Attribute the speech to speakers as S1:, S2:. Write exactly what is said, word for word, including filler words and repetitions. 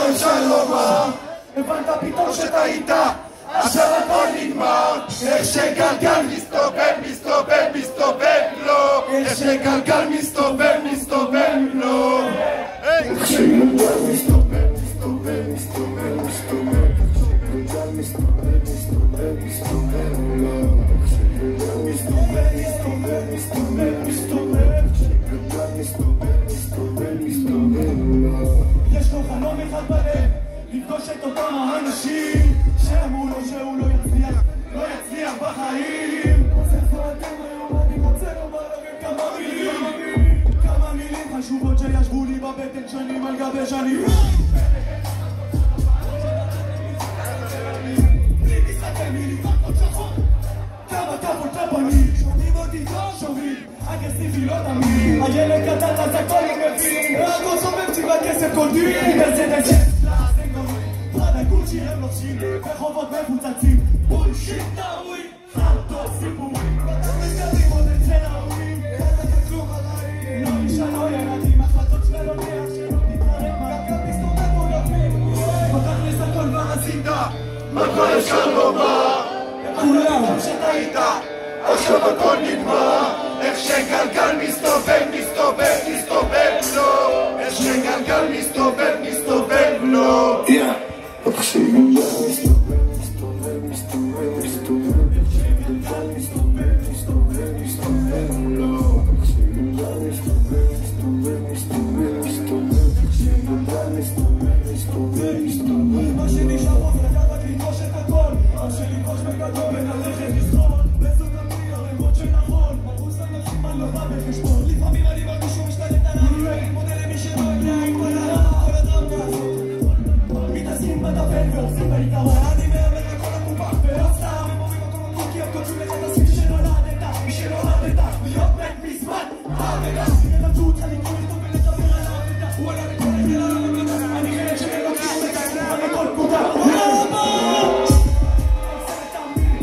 S1: אפשר לומר, הבנת פתאום שטעית, עכשיו הכל נגמר. איך שגלגל מסתובב, מסתובב, מסתובב לו, איך שגלגל מסתובב, מסתובב לו, איך שגלגל מסתובב, מסתובב, מסתובב, מסתובב, גלגל מסתובב, מסתובב, מסתובב לו, איך שגלגל מסתובב, מסתובב, מסתובב, מסתובב, גלגל מסתובב, מסתובב, מסתובב לו. יש לו חלום אחד בלב, לפגוש את אותם האנשים שאמרו לו שהוא לא יצליח, לא יצליח בחיים. איפה אתם היום? אני רוצה לומר לכם כמה מילים, כמה מילים חשובות שישבו לי בבטן שנים על גבי שנים. בלי משחקי מילים, רק עוד שחור, כמה כבוד לפנים. שומעים אותי טוב, שומעים, אגרסיבי לא תמיד. הילד קטן אז הכל הוא מבין, והכל סובב צבע כסף קולטים. מרצדס גוצ'י הם לובשים, רחובות מפוצצים, בולשיט נאווי, חרטות סיפורים, מסגרים עוד אצל ההורים, אין לכם כלום עליי, לא אישה לא ילדים, החלטות שלא נראה שלא תתראה, מה גם מסתובב או גבים, בתכלס הכל כבר עשית, מה כבר אפשר לומר, כולם שטעית, עכשיו הכל נגמר, איך שגלגל מסתובב, מסתובב, מסתובב לו, איך שגלגל מסתובב, מסתובב לו. איך שגלגל מסתובב, מסתובב, מסתובב, מסתובב, איך שגלגל מסתובב, מסתובב, מסתובב לו, איך שגלגל מסתובב, מסתובב, מסתובב, מסתובב, איך שגלגל מסתובב, מסתובב, מסתובב. מה שנשאר עוד לקחת לדרוש את הכל, רק שלדרוש בגדול וללכת לזרום בסוג המי הרמות שנכון, מרוס אנשים על לא בא בחשבון, לפעמים אני מרגיש שהוא משתלט עליי, אני מודה למי שלא יודע עם כל הדרמה הזאת מתעסקים בדפן ועושים בעיקרון, אני מאמן לכל הקופה ולא סתם הם אומרים אותו מקום כי הם קודשו לך את הסביב שנולדת, מי שנולדת להיות מת מזמן, מה רגע, תלמדו אותך לקרוא